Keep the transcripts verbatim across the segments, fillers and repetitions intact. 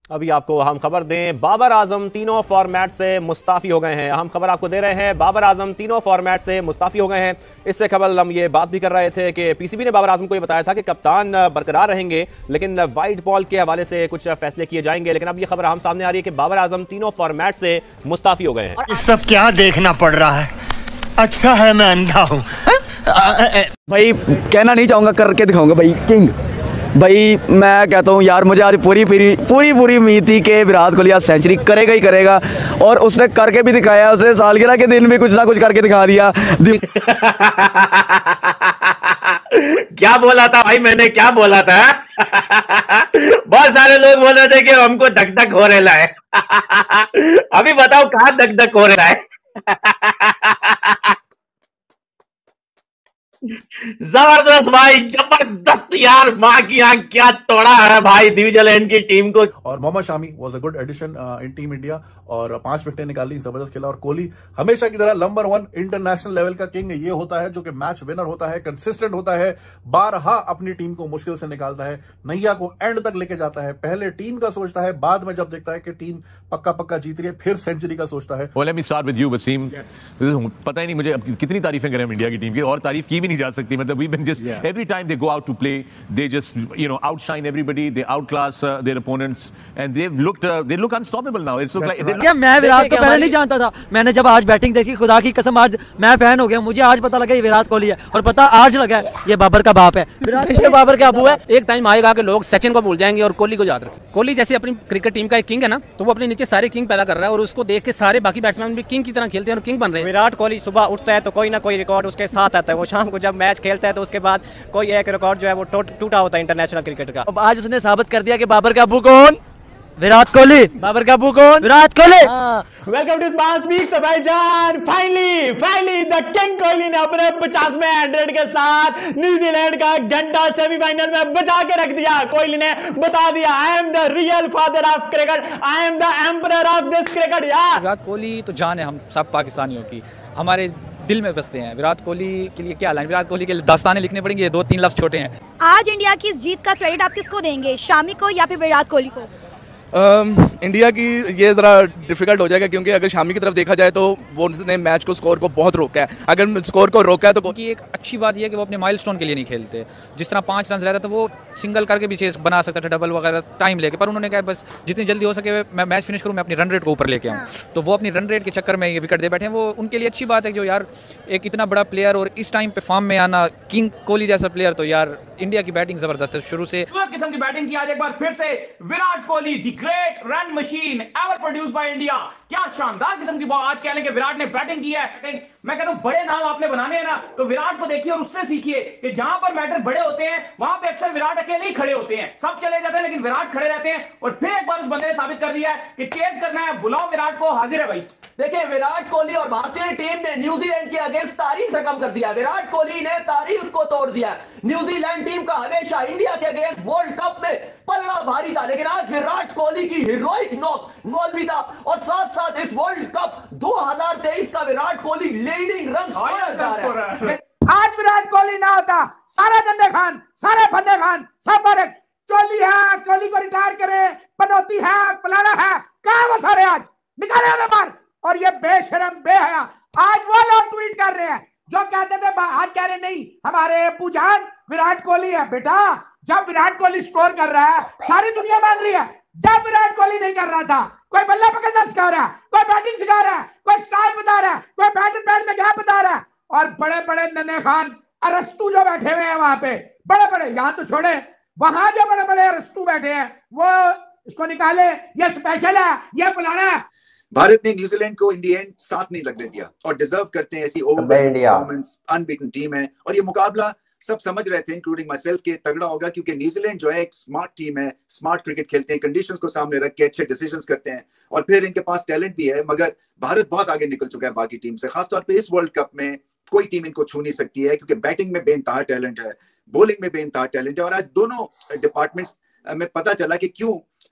अभी आपको हम खबर दें, बाबर आजम तीनों फॉर्मेट से मुस्ताफी हो गए हैं। हम खबर आपको दे रहे हैं, बाबर आजम तीनों फॉर्मेट से मुस्ताफी हो गए हैं। इससे कबल हम ये बात भी कर रहे थे कि पीसीबी ने बाबर आजम को ये बताया था कि कप्तान बरकरार रहेंगे, लेकिन वाइट बॉल के हवाले से कुछ फैसले किए जाएंगे। लेकिन अब ये खबर हम सामने आ रही है कि बाबर आजम तीनों फॉर्मेट से मुस्ताफी हो गए हैं। ये सब क्या देखना पड़ रहा है? अच्छा है मैं अंधा हूँ। भाई कहना नहीं चाहूंगा, करके दिखाऊंगा भाई किंग। भाई मैं कहता हूँ यार, मुझे आज पूरी पूरी पूरी पूरी उम्मीद थी कि विराट कोहली आज सेंचुरी करेगा ही करेगा, और उसने करके भी दिखाया। उसने सालगिरह के दिन भी कुछ ना कुछ करके दिखा दिया। क्या बोला था भाई, मैंने क्या बोला था? बहुत सारे लोग बोल रहे थे कि हमको धक धक हो रहा है। अभी बताओ कहाँ धक धक हो रहा है? जबरदस्त भाई, जबरदस्त यार, माँ की आंख क्या तोड़ा है भाई न्यूजीलैंड की टीम को। और Mohammed Shami was a good addition in team India, और पांच विकेटें निकाली, जबरदस्त खेला। और कोहली हमेशा की तरह नंबर वन इंटरनेशनल लेवल का किंग ये होता है जो कि मैच विनर होता है, कंसिस्टेंट होता है, बारहा अपनी टीम को मुश्किल से निकालता है, नैया को एंड तक लेके जाता है। पहले टीम का सोचता है, बाद में जब देखता है कि टीम पक्का पक्का जीत रही है, फिर सेंचुरी का सोचता है। well, let me start with you, Wasim. पता ही नहीं मुझे अब कितनी तारीफें करें हम इंडिया की टीम की, और तारीफ की भी नहीं जा सकती। मतलब we been just yeah. every time they go out to play, they just you know outshine everybody, they outclass uh, their opponents, and they've looked uh, they look unstoppable now. It's look like right. क्या मैं विराट को पहले नहीं जानता था, मैंने जब आज बैटिंग देखी, खुदा की कसम आज मैं फैन हो गया। मुझे आज पता लगा ये विराट कोहली है, और पता आज लगा ये बाबर का बाप है। विराट ये बाबर का अबू है। एक टाइम आएगा कि लोग सचिन को भूल जाएंगे और कोहली को याद रखेंगे। कोहली जैसे अपनी क्रिकेट टीम का एक किंग है ना, तो वो अपने नीचे सारे किंग पैदा कर रहा है, और उसको देख के सारे बाकी बैट्समैन भी किंग की तरह खेलते हैं और किंग बन रहे हैं। विराट कोहली सुबह उठता है तो कोई ना कोई रिकॉर्ड उसके साथ आता है। वो शाम को जब मैच खेलता है तो उसके बाद कोई एक रिकॉर्ड जो है वो टूटा होता है इंटरनेशनल क्रिकेट का। अब आज उसने साबित कर दिया कि बाबर का अबू कौन? विराट कोहली। बाबर का अबू कौन? Virat Kohli. Welcome to smart speaks भाईजान। Finally finally the king Kohli ने अपने पचासवें हंड्रेड के साथ न्यूजीलैंड का घंटा सेमीफाइनल में बचा के रख दिया। कोहली ने बता दिया, I am the real father of cricket, I am the emperor of this cricket. यार विराट कोहली तो जान है हम सब पाकिस्तानियों की, हमारे दिल में बसते हैं। विराट कोहली के लिए क्या लाइन, विराट कोहली के दास्तानें लिखने पड़ेंगे, दो तीन लफ्ज छोटे हैं। आज इंडिया की इस जीत का क्रेडिट आप किसको देंगे, शामी को या फिर विराट कोहली को? Um, इंडिया की ये ज़रा डिफिकल्ट हो जाएगा, क्योंकि अगर शामी की तरफ देखा जाए तो वो उसने मैच को स्कोर को बहुत रोका है। अगर स्कोर को रोका है तो की एक अच्छी बात यह है कि वो अपने माइलस्टोन के लिए नहीं खेलते। जिस तरह पाँच रन रहता तो वो सिंगल करके भी चेस बना सकता था, डबल वगैरह टाइम लेके, पर उन्होंने कहा बस जितनी जल्दी हो सके मैं मैच फिनिश करूँ, मैं अपनी रन रेट को ऊपर लेके आऊँ। तो वो अपनी रन रेट के चक्कर में ये विकेट दे बैठे हैं। वो उनके लिए अच्छी बात है जो यार एक इतना बड़ा प्लेयर और इस टाइम पे फॉर्म में आना, किंग कोहली जैसा प्लेयर, तो यार इंडिया की बैटिंग जबरदस्त है शुरू से। किस्म की बैटिंग की आज एक बार फिर से Virat Kohli, the great run machine ever produce by India. क्या शानदार किस्म की बॉल आज कह लें कि विराट ने बैटिंग की है। मैं कहता हूं बड़े नाम आपने बनाने हैं ना, तो विराट को देखिए और उससे सीखिए कि जहां पर मैटर बड़े होते हैं वहां पे अक्सर विराट अकेले ही खड़े होते हैं। सब चले जाते हैं लेकिन विराट खड़े रहते हैं, और फिर एक बार उस बंदे ने साबित कर दिया है कि चेस करना है, बुलाओ विराट को, हाजिर है भाई। देखिए विराट कोहली और भारतीय टीम ने न्यूजीलैंड के अगेंस्ट तारीख रकम कर दिया। विराट कोहली ने तारीख को तोड़ दिया। न्यूजीलैंड टीम का हमेशा इंडिया के अगेंस्ट वर्ल्ड कप में पलड़ा भारी था, लेकिन आज विराट कोहली की हीरोइक नॉक गोल भी था, और साथ साथ इस वर्ल्ड कप दो हज़ार तेईस का Virat Kohli leading run scorer है। आज विराट कोहली ना होता, सारे गंदे खान, सारे फंदे खान, सब फर्क कोहली है, कोहली को रिटायर करे, पनौती है, फलाना है, कहां वो सारे आज निकाले उन्हें बाहर। और ये बेशरम बेहया आज वो लोग ट्वीट कर रहे हैं जो कहते थे, आज कह रहे नहीं हमारे पूजान विराट कोहली है। बेटा जब विराट कोहली स्कोर कर रहा है सारी दुनिया मान रही है, जब विराट कोहली नहीं कर रहा था, कोई बल्ला पकड़ना सिखा रहा है, कोई बैटिंग सिखा रहा है, कोई स्टाइल बता रहा है, कोई बैट एंड बैट में क्या बता रहा है, और बड़े बड़े नन्हे खान अरस्तु जो बैठे हुए हैं वहां पे, बड़े बड़े, यहाँ तो छोड़े, वहां जो बड़े बड़े अरस्तु बैठे हैं वो इसको निकाले, ये स्पेशल है, ये बुलाना है। भारत ने न्यूजीलैंड को इन दी एंड साथ नहीं लगने दिया, और डिजर्व करते हैं ऐसी ओवरवेलमिंग परफॉर्मेंस। अनबीटन टीम है, और ये मुकाबला सब समझ रहे थे इंक्लूडिंग माई सेल्फ के तगड़ा होगा, क्योंकि न्यूजीलैंड जो है एक स्मार्ट टीम है, स्मार्ट क्रिकेट खेलते हैं, कंडीशंस को सामने रख के अच्छे डिसीजंस करते हैं, और फिर इनके पास टैलेंट भी है। मगर भारत बहुत आगे निकल चुका है बाकी टीम से, खासतौर पे इस वर्ल्ड कप में कोई टीम इनको छू नहीं सकती है, क्योंकि बैटिंग में बेइंतहा टैलेंट है, बॉलिंग में बेइंतहा टैलेंट है। और आज दोनों डिपार्टमेंट्स में पता चला कि क्यों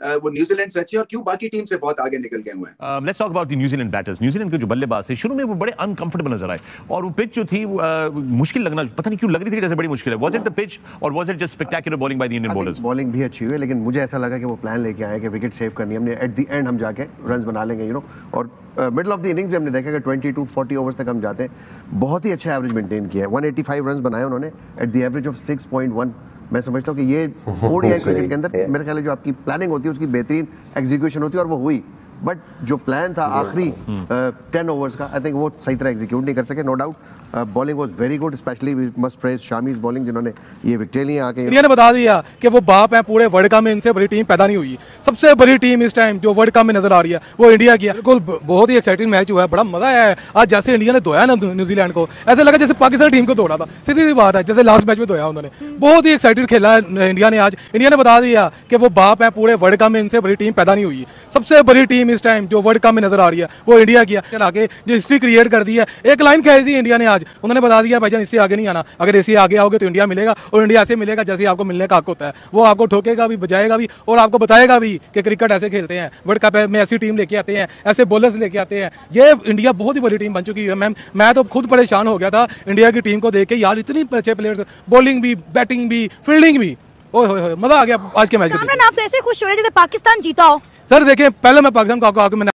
वो न्यूजीलैंड से अच्छे और क्यों बाकी टीम से बहुत आगे निकल गए हुए हैं। Let's talk about the New Zealand batters. New Zealand के जो बल्लेबाज थे शुरू में वो बड़े अनकंफर्टेबल नजर आए और वो पिच जो थी मुश्किल लगना, पता नहीं क्यों लग रही थी जैसे बड़ी मुश्किल है। वाज इट द पिच और was it just spectacular bowling by the Indian bowlers? Bowling भी अच्छी हुई, लेकिन मुझे ऐसा लगा कि वो प्लान लेके आए कि विकेट सेव करनी है हमने, एट द एंड हम जाके रन बना लेंगे यू नो। और मिडल ऑफ द इनिंग्स में हमने देखा कि ट्वेंटी टू फोर्टी ओवर्स तक हम जाते हैं, बहुत ही अच्छा एवरेज मेंटेन किया है। वन एटी फाइव रन बनाए उन्होंने at the average of six point one. मैं समझता हूँ कि ये ओडीआई क्रिकेट के अंदर मेरे ख्याल है जो आपकी प्लानिंग होती है उसकी बेहतरीन एग्जीक्यूशन होती है और वो हुई। बट जो प्लान था आखिरी टेन ओवर्स का, आई थिंक वो सही तरह एग्जीक्यूट नहीं कर सके। No doubt bowling was very good, specially we must praise Shami's bowling जिन्होंने ये विकेट लिए आके। इंडिया ने बता दिया कि वो बाप है पूरे वर्ल्ड कप में, इनसे बड़ी टीम पैदा नहीं हुई। सबसे बड़ी टीम इस टाइम जो वर्ल्ड कप में नजर आ रही है वो इंडिया की है। बिल्कुल बहुत ही एक्साइटिंग मैच हुआ है, बड़ा मजा आया है। आज जैसे इंडिया ने धोया ना न्यूजीलैंड को, ऐसे लगा जैसे पाकिस्तान टीम को दौड़ा था। सीधी सी बात है, जैसे लास्ट मैच में धोया उन्होंने। बहुत ही एक्साइटेड खेला है इंडिया ने आज। इंडिया ने बता दिया कि वो बाप है पूरे वर्ल्ड कप में, इनसे बड़ी टीम पैदा नहीं हुई। सबसे बड़ी टीम इस टाइम जो वर्ल्ड कप में नजर आ रही है वो इंडिया की है। आगे जो हिस्ट्री क्रिएट कर दी है, एक लाइन कह दी इंडिया ने आज, उन्होंने बता दिया भाईजान इससे आगे नहीं आना। अगर इससे आगे आओगे तो इंडिया मिलेगा और इंडिया ऐसे मिलेगा जैसे आपको मिलने का हक होता है। वो आपको ठोकेगा भी, बजाएगा भी और आपको बताएगा भी कि क्रिकेट ऐसे खेलते हैं। वर्ल्ड कप में ऐसी टीम लेके आते हैं, ऐसे बॉलर्स लेके आते हैं। ये इंडिया बहुत ही बड़ी टीम बन चुकी है। मैम मैं तो खुद परेशान हो गया था इंडिया की टीम को देख के, यार इतनी अच्छे प्लेयर्स, बॉलिंग भी, बैटिंग भी, फील्डिंग भी। ओए होए होए, मजा आ गया आज के मैच में। आप ऐसे खुश हो रहे थे पाकिस्तान जीता हो? सर देखिए, पहले मैं पाकिस्तान को आगे मैंने